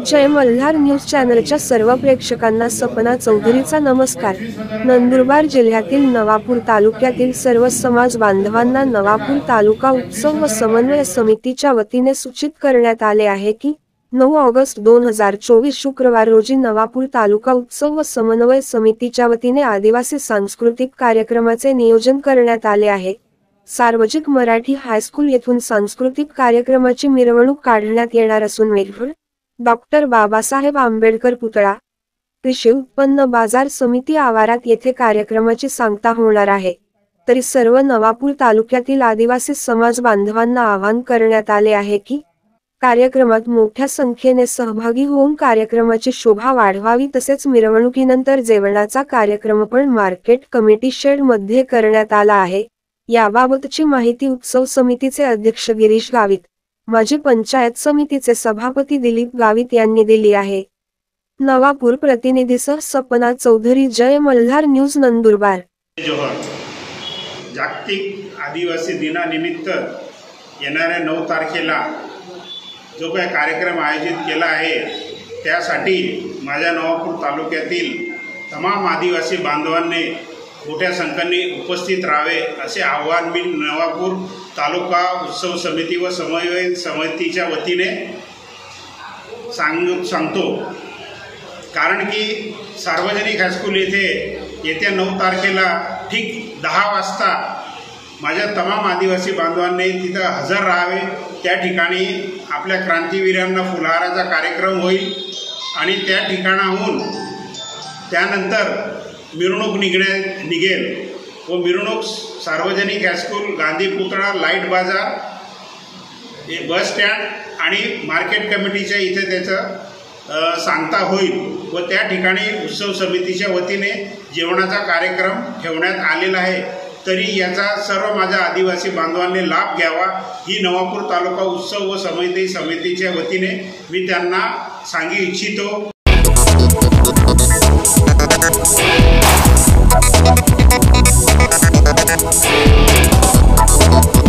जय Malhar news चॅनलच्या सर्व प्रेक्षकांना सपना चौधरीचा नमस्कार। नंदुरबार जिल्ह्यातील नवापूर तालुक्यातील सर्व समाज बांधवांना नवापूर तालुका उत्सव व समन्वय समितीच्या वतीने सूचित करण्यात आले आहे की 9 ऑगस्ट 2024 शुक्रवार रोजी नवापूर तालुका उत्सव व समन्वय समितीच्या वतीने आदिवासी सांस्कृतिक कार्यक्रमाचे नियोजन करण्यात आले आहे। सार्वजनिक मराठी हायस्कूल येथून सांस्कृतिक कार्यक्रमाची मिरवणूक काढण्यात येणार असून मेघफळ डॉक्टर बाबासाहेब आंबेडकर पुतळा कृषी उत्पन्न बाजार समिती आवारात येथे कार्यक्रमाची सांगता होणार आहे। तरी सर्व नवापूर तालुक्यातील आदिवासी समाज बांधवांना आवाहन करण्यात आले आहे की कार्यक्रमात मोठ्या संख्येने सहभागी होऊन कार्यक्रमाची शोभा वाढवावी। तसेच मिरवणुकीनंतर जेवणाचा कार्यक्रम पण मार्केट कमिटी शेड मध्ये करण्यात आला आहे। याबाबतची माहिती उत्सव समितीचे अध्यक्ष गिरीश गावित, माजी पंचायत समितीचे सभापती दिलीप गावित यांनी दिली आहे। नवापूर प्रतिनिधीसह सपना चौधरी, जय मल्हार न्यूज, नंदुरबार। जोहर जागतिक आदिवासी दिनानिमित्त येणाऱ्या 9 तारखेला जो काही कार्यक्रम आयोजित केला आहे त्यासाठी माझ्या नवापूर तालुक्यातील तमाम आदिवासी बांधवांनी मोठ्या संख्येने उपस्थित राहावे असे आवाहन मी नवापूर तालुका उत्सव समिती व समन्वय समितीच्या वतीने सांगतो। कारण की सार्वजनिक हायस्कूल येथे येत्या 9 तारखेला ठीक 10 वाजता माझ्या तमाम आदिवासी बांधवांनी तिथं हजर राहावे। त्या ठिकाणी आपल्या क्रांतीवीरांना फुलहाराचा कार्यक्रम होईल आणि त्या ठिकाणाहून त्यानंतर मिरवणूक निघेल व मिरवणूक सार्वजनिक हायस्कूल, गांधी पुतळा, लाईट बाजार, बस स्टँड आणि मार्केट कमिटीच्या इथे त्याचं सांगता होईल व त्या ठिकाणी उत्सव समितीच्या वतीने जेवणाचा कार्यक्रम ठेवण्यात आलेला आहे। तरी याचा सर्व माझ्या आदिवासी बांधवांनी लाभ घ्यावा ही नवापूर तालुका उत्सव व समन्वय समितीच्या वतीने मी त्यांना सांगू इच्छितो। We'll be right back.